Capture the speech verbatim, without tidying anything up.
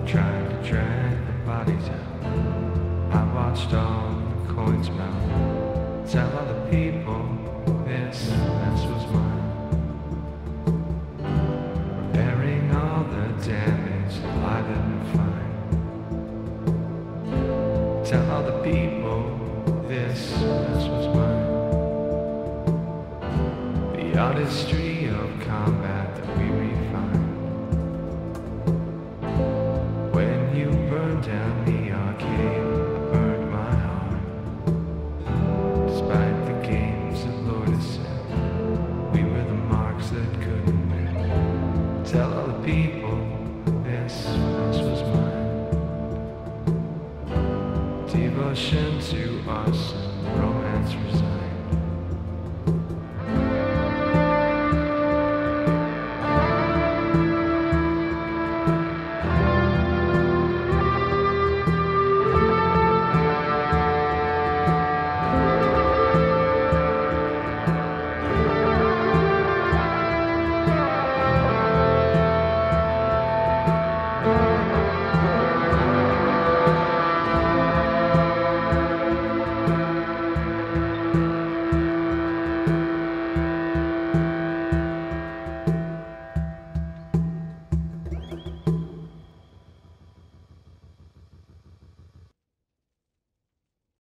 trying to drag the bodies out. I watched all the coins mount. Tell other people this mess was mine. Repairing all the damage I didn't find. Tell other people this mess was mine. The artistry of combat that we refined. When you burned down the arcade, I burned my heart. Despite the games of Lord of Sin, we were the marks that couldn't win. Tell all the people this mess was mine. Devotion to us and romance resigned.